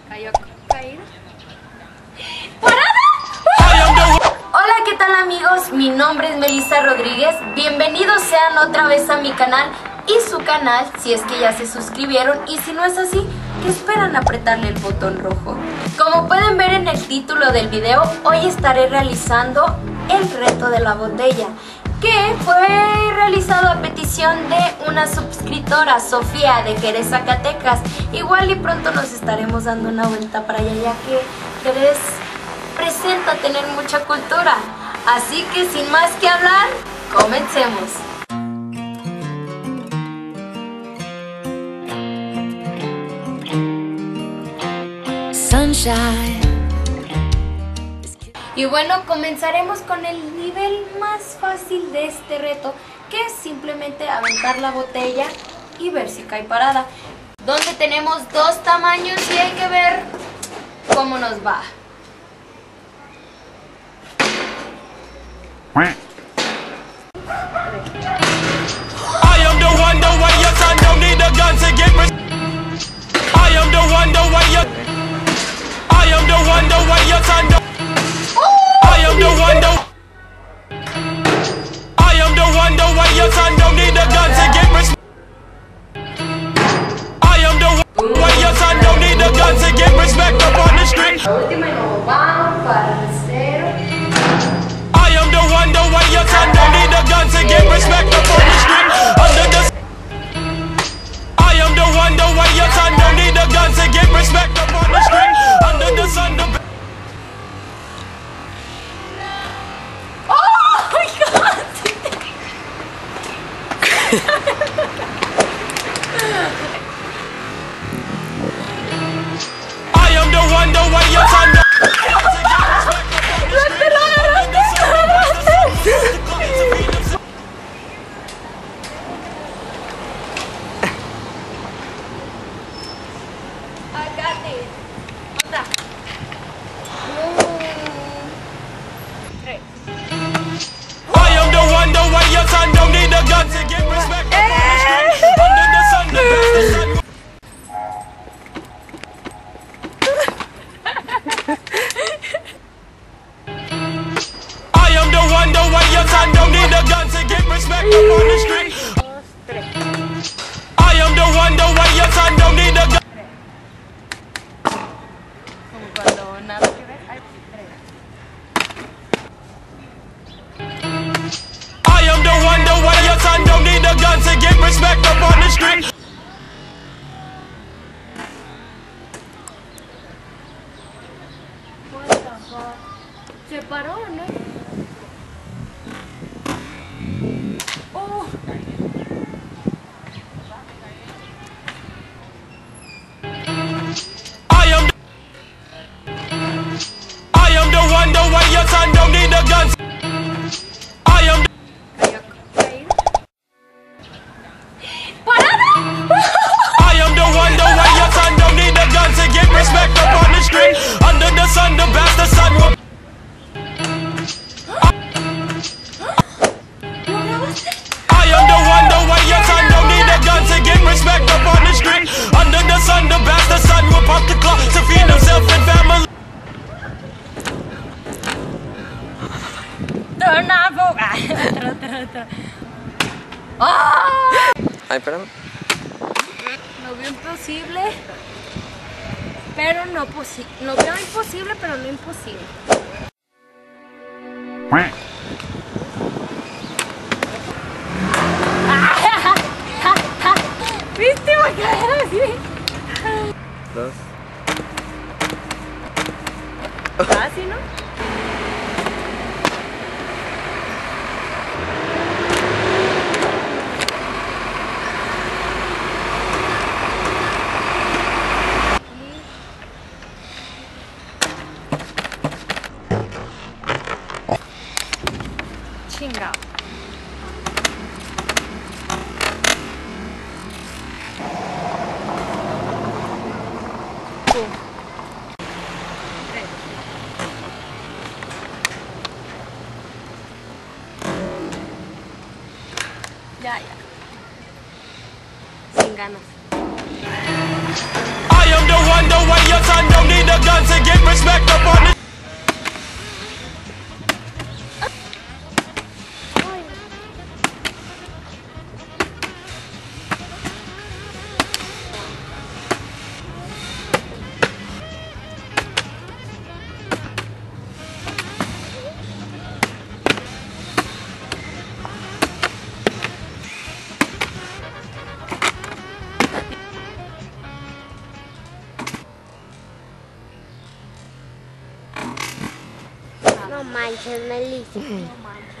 Cayó caído. ¡Parada! Hola, ¿qué tal amigos? Mi nombre es Melissa Rodríguez. Bienvenidos sean otra vez a mi canal y su canal, si es que ya se suscribieron, y si no es así, ¿qué esperan apretarle el botón rojo? Como pueden ver en el título del video, hoy estaré realizando el reto de la botella, que fue realizado a petición de una suscriptora, Sofía, de Jerez, Zacatecas. Igual y pronto nos estaremos dando una vuelta para allá, ya que Jerez presenta tener mucha cultura. Así que sin más que hablar, comencemos. Sunshine. Y bueno, comenzaremos con el nivel más fácil de este reto, que es simplemente aventar la botella y ver si cae parada. Donde tenemos dos tamaños y hay que ver cómo nos va. La última y nos vamos para el cero. I am the one, the way your son don't need a gun to get respect up on the street. I am the one, the way your son don't need a gun to get respect up on the street. Under the sun, the oh my God! I am the one, the way your son don't. ¿Se paró o no? Oh. I am the one, the way your son don't need a gun. I am the... ¡Parada! I am the one, the way your son don't need a gun to get respect up on the street. Under the sun, the bastard son will... Ay, espérame. Lo veo imposible, pero no posible. Lo veo imposible, pero no imposible. ¿Viste? Va a caer así. Dos. Casi, ¿no? Chingado. Ya. Sin ganas. I am the one, the way your son don't a gun to get respect up on the. No manches, Melissa. No manches,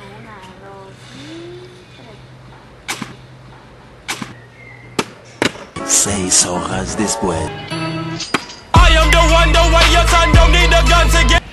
1, 2, 3. 6 horas después. I am the one, the way your son don't need a gun to get.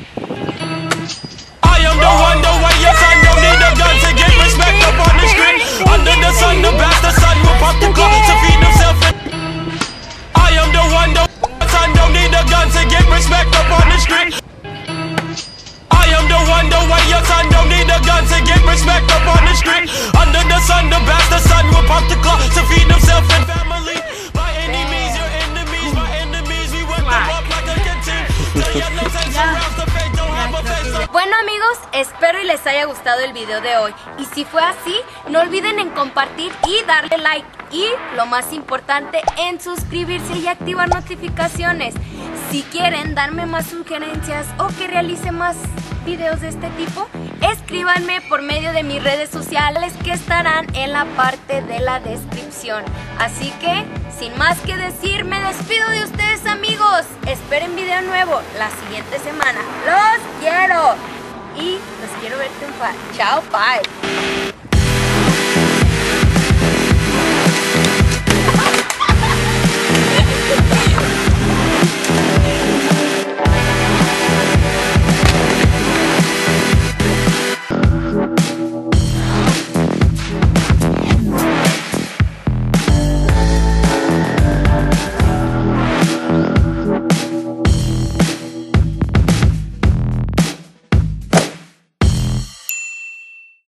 I am the one, the way your son don't need a gun to get respect up on the street. Under the sun, the bastard son will pop the club to feed himself. I am the one, the way your son don't need a gun to get respect up on the street. I am the one, the way your son don't need a gun to get respect up on the street. Under the sun, the bastard son will pop the club to feed himself and family. By any means, your enemies, my enemies, we wet them up like a canteen. The yellow tanks around the face, don't have a face. Bueno amigos, espero y les haya gustado el video de hoy. Y si fue así, no olviden en compartir y darle like. Y lo más importante, en suscribirse y activar notificaciones. Si quieren darme más sugerencias o que realice más videos de este tipo, escríbanme por medio de mis redes sociales que estarán en la parte de la descripción. Así que, sin más que decir, me despido de ustedes amigos. Esperen video nuevo la siguiente semana. ¡Los quiero! Y los quiero ver triunfar. ¡Chao, bye!